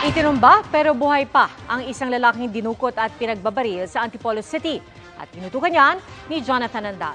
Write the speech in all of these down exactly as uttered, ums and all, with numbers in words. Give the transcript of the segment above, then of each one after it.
Itinumba pero buhay pa ang isang lalaking dinukot at pinagbabaril sa Antipolo City. At tinutukan yan ni Jonathan Andal.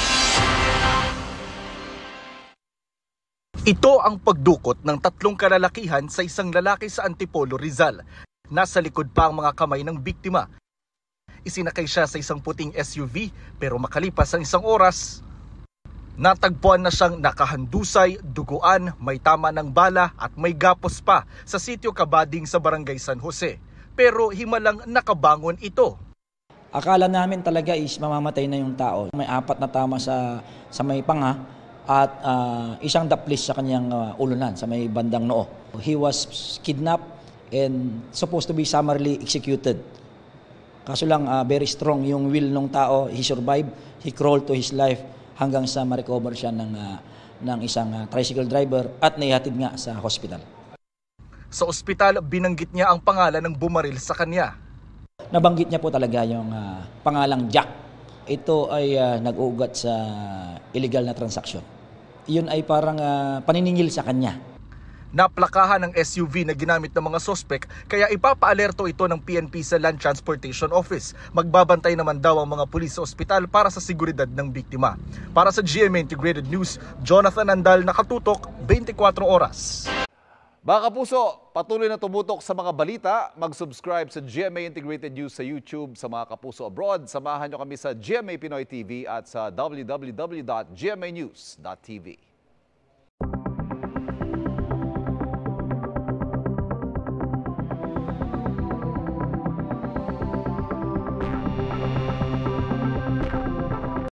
Ito ang pagdukot ng tatlong kalalakihan sa isang lalaki sa Antipolo, Rizal. Nasa likod pa ang mga kamay ng biktima. Isinakay siya sa isang puting S U V pero makalipas ang isang oras, natagpuan na siyang nakahandusay, duguan, may tama ng bala at may gapos pa sa sitio Kabading sa Barangay San Jose. Pero himalang nakabangon ito. Akala namin talaga is mamamatay na yung tao. May apat na tama sa, sa may panga at uh, isang daplis sa kanyang uh, ulunan sa may bandang noo. He was kidnapped and supposed to be summarily executed. Kaso lang uh, very strong yung will ng tao. He survived, he crawled to his life hanggang sa ma-recover siya ng, uh, ng isang uh, tricycle driver at naihatid nga sa hospital. Sa ospital, binanggit niya ang pangalan ng bumaril sa kanya. Nabanggit niya po talaga yung uh, pangalang Jack. Ito ay uh, nag-uugat sa illegal na transaksyon. Yun ay parang uh, paniningil sa kanya. Naplakahan ng S U V na ginamit ng mga sospek kaya ipapaalerto ito ng P N P sa Land Transportation Office. Magbabantay naman daw ang mga pulis sa ospital para sa seguridad ng biktima. Para sa G M A Integrated News, Jonathan Andal, nakatutok, twenty-four oras. Mga kapuso, patuloy na tumutok sa mga balita. Mag-subscribe sa G M A Integrated News sa YouTube. Sa mga kapuso abroad, samahan nyo kami sa G M A Pinoy T V at sa w w w dot g m a news dot t v.